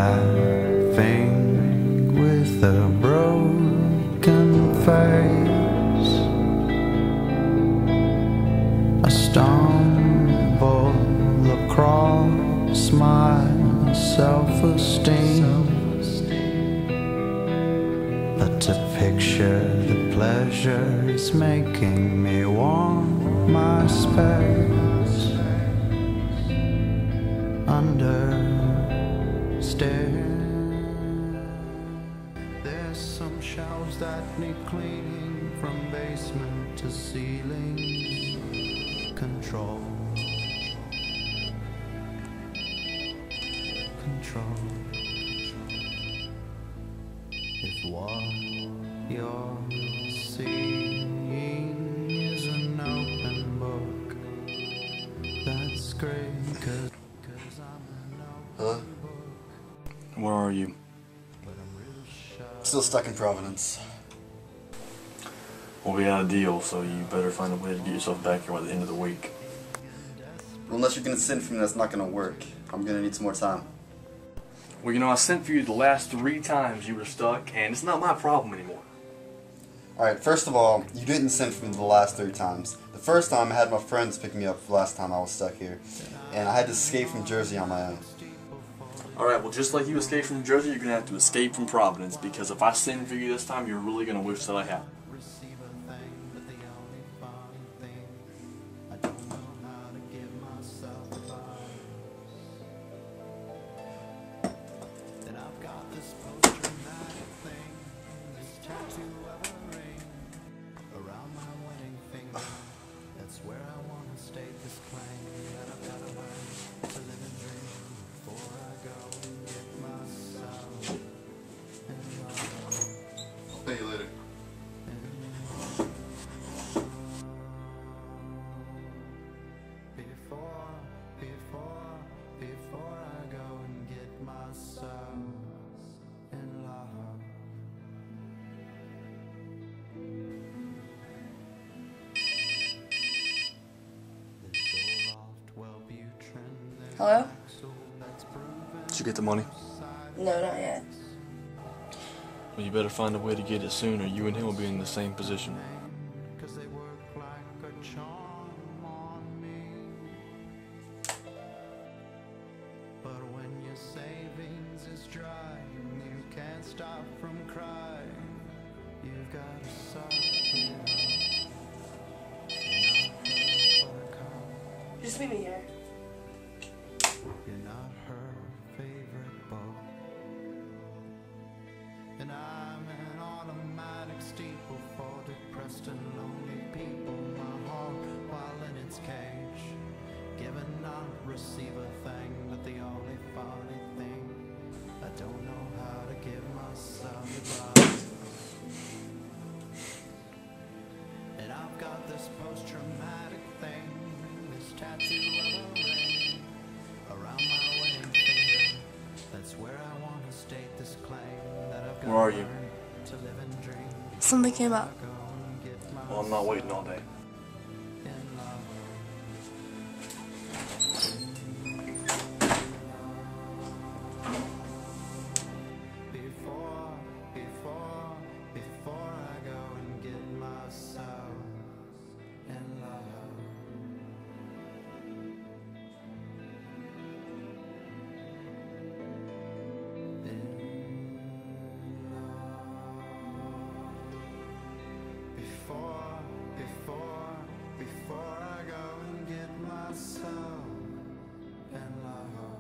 laughing with a broken face. I stumble across my self-esteem, but to picture the pleasure is making me want my space. Understand, there's some shelves that need cleaning from basement to ceiling. Control, control. If what you're seeing is an open book, that's great, 'cause I'm an Hello? open book. Where are you? But I'm real shy. Still stuck in Providence. Well, we had a deal, so you better find a way to get yourself back here by the end of the week. Well, unless you're gonna send for me, that's not gonna work. I'm gonna need some more time. Well, you know, I sent for you the last 3 times you were stuck, and it's not my problem anymore. Alright, first of all, you didn't send for me the last 3 times. The first time I had my friends pick me up the last time I was stuck here. And I had to escape from Jersey on my own. Alright, well, just like you escaped from Jersey, you're going to have to escape from Providence, because if I send for you this time, you're really going to wish that I had. Receive a thing, but the only funny thing, I don't know how to give myself advice. Then I've got this post-traumatic thing, this tattoo of a ring around my wedding finger. That's where I want to state this claim that I've got to learn to live and dream before I go and get myself in love. I'll pay you later. Before I go and get myself in love. This old oft Wellbutrin, Hello? that's proven Did you get the money? No, not yet. Well, you better find a way to get it soon, or you and him will be in the same position. 'cause they work like a charm on me. But when your savings is dry and you can't stop from crying, you've got to soften up. You're not her buttercup, Just meet me here. you're not her favorite boat. And I'm an automatic steeple for depressed and lonely people. My heart while in its cage, give and not receive a thing. But the only funny thing, I don't know how to give myself advice. And I've got this post-traumatic thing, this tattoo of a ring around my wedding finger. That's where I want to state this claim that I've got Where are you? to live and dream. Something came up. Go and get Well, I'm not waiting all day. in love. Before I go and get myself in love. Before I go and get myself in love.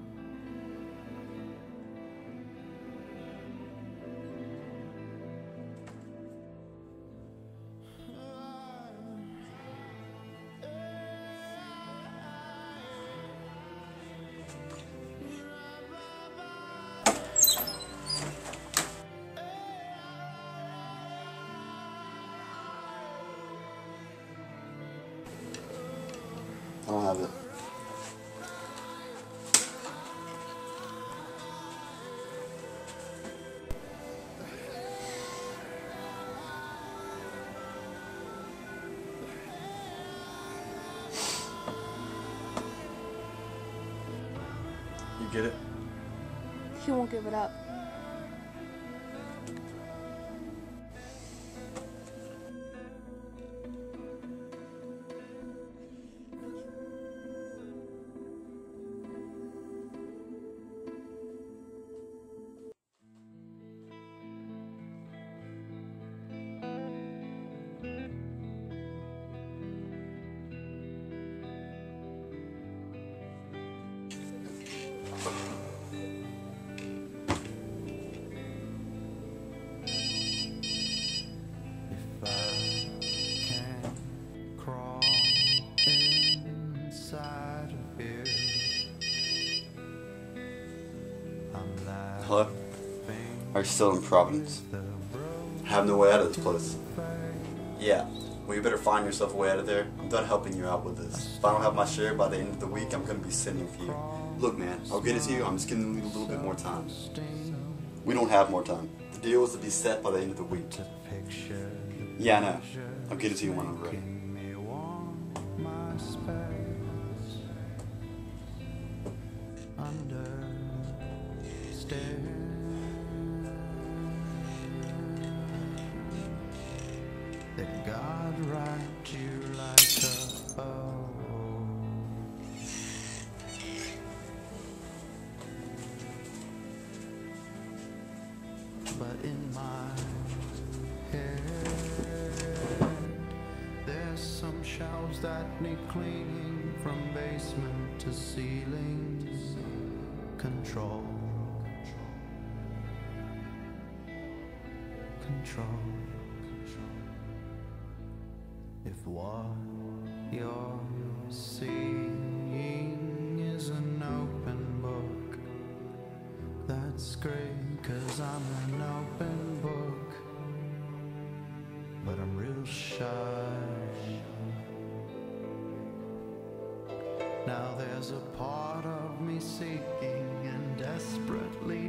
I don't have it. You get it? He won't give it up. If I can crawl inside of here, I'm laughing. Hello? Are you still in Providence? I have no way out of this place. Yeah. Well, you better find yourself a way out of there. I'm done helping you out with this. If I don't have my share by the end of the week, I'm gonna be sending for you. Look, man, I'll get it to you. I'm just gonna need a little bit more time. We don't have more time. The deal is to be set by the end of the week. Yeah, I know. I'll get it to you when I'm ready. Me want my space understand that God wrapped you like a bow. But in my head, there's some shelves that need cleaning from basement to ceilings. Control. If what you're seeing is an open book, that's great, 'cause I'm an open book. But I'm real shy. Now there's a part of me seeking and desperately